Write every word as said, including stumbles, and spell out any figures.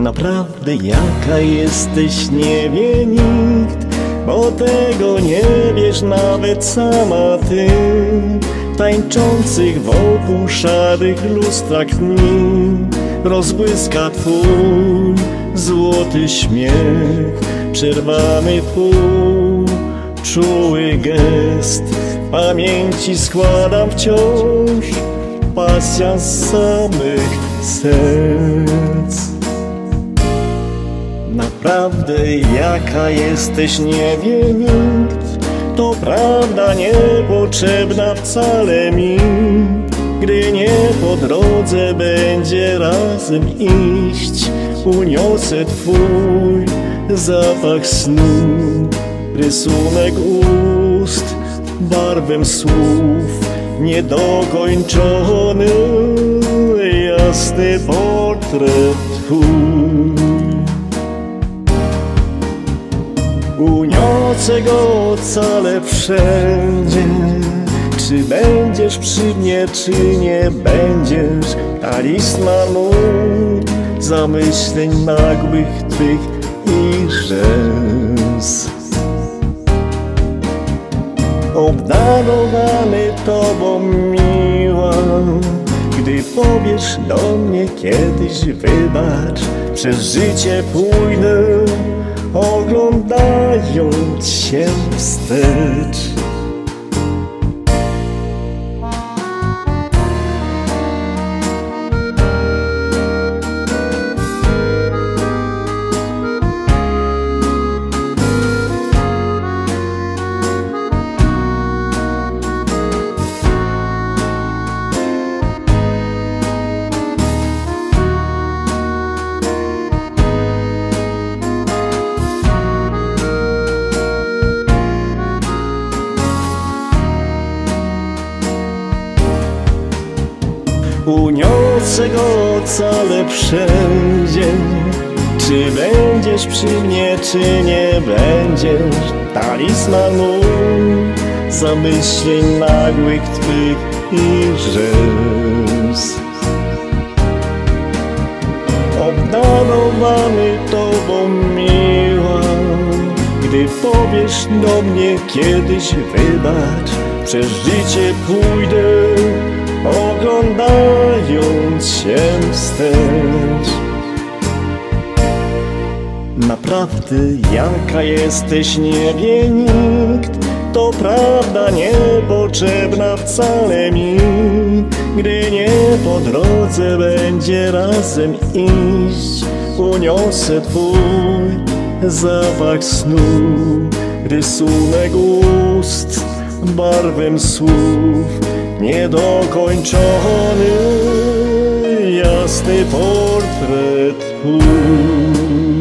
Naprawdę jaka jesteś nie wie nikt, bo tego nie wiesz nawet sama ty. Tańczących wokół szarych lustrach dni rozbłyska twój złoty śmiech. Przerwany pół czuły gest, pamięci składam wciąż pasja z samych serc. Naprawdę jaka jesteś nie wie nikt, to prawda niepotrzebna wcale mi. Gdy nie po drodze będzie razem iść, uniosę twój zapach snu, rysunek ust, barwę słów, niedokończony jasny portret twój. Uniosę go ocale wszędzie. Czy będziesz przy mnie, czy nie będziesz? Talisman mój zamyśleń nagłych twych i rzez. Obdarowany tobą miła, gdy powiesz do mnie kiedyś wybacz, przez życie pójdę, oglądając się wstecz. Uniosę go ocale wszędzie. Czy będziesz przy mnie, czy nie będziesz? Talisman mój zamyśleń nagłych twych i rzez. Obdarowany tobą miła, gdy powiesz do mnie kiedyś wybacz, przez życie pójdę, oglądając się wstecz. Naprawdę jaka jesteś nie wie nikt, to prawda niepotrzebna wcale mi. Gdy nie po drodze będzie razem iść, uniosę twój zapach snu, rysunek ust, barwę słów, niedokończony jasny portret twój.